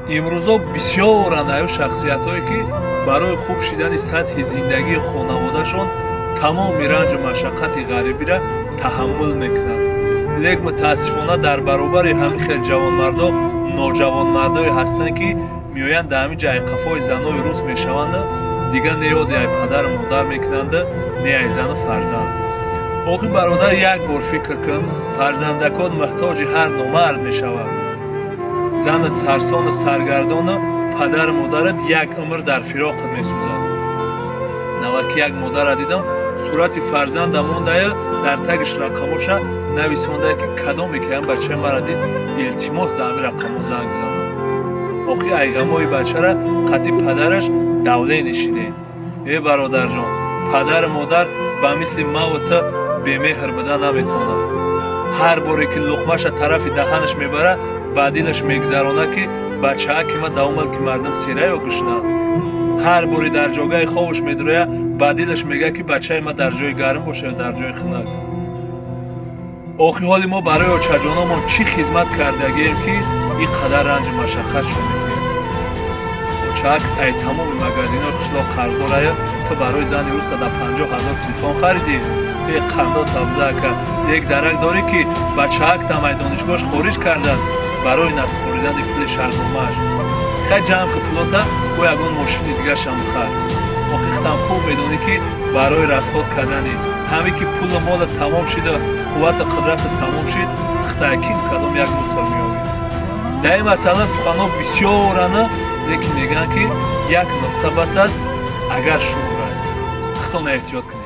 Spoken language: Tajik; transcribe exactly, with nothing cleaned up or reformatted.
имрӯзо бисёранд аю шахсиятҳое ки барои хуб шидани сатҳи зиндагии хонаводашон тамоми ранҷу машаққати ғарибиро таҳаммул мекунанд. лек мутаассифона дар баробари ҳамин хел ҷавонмардо ноҷавонмардое ҳастанд ки меоянд дар ҳамин ҷа қафои занои рус мешаванд, дигар не ёди ай падару модар мекунанд, не ай зану фарзанд. охир бародар, як бор фикр кун, фарзандакон муҳтоҷи ҳар номард мешаванд. занат сарсону саргардону падару модарат як умр дар фироқат месӯзанд. наваки як модарро дидам, сурати фарзанда мондая, дар тагиш рақамоша нависондая ки кадоме ки ҳам бачаи маро дид, илтимос дар ҳамин рақамо занг занад. охир ай ғамои бачаро қатъи падараш давле нишидем. э бародарҷон, падару модар ба мисли маву ту бемеҳр будан наметавонад. ҳар боре ки луқмаша тарафи даҳанаш мебара, ба дилаш мегзарона ки бачаа ки ма давомад ки мардам сира ё гӯшна. ҳар боре дар ҷогаи ховуш медуроя, ба дилаш мега ки бачаи ма дар ҷои гарм боша ё дар ҷои хунак. охир ҳоли мо барои очаҷономон чӣ хизмат кардагем ки ин қадар ранҷу машаққатшон медиҳем? очак ай тамоми магазинои қишлоқ қарздорая ту барои зани руста дар панҷоҳ ҳазор телефон харидӣ? э қандо табзаака, як дарак дорӣ ки бачаактам ай донишгоҳш хориҷ кардад барои насхоридани пули шаҳрномааш. хай ҷамъ ки пулота бо ягон мошини дигашам бихар. охихтам хуб медонӣ ки барои расход кардани ҳаме ки пулу мола тамом шида, қуввату қудрата тамом шид, хитае ким кадом як мусор меёвӣ? дар ин масъала суханҳо бисёранд, лекин мегӯянд ки як нуқта бас аст, агар шур аст. хитона эҳтиёт кунед.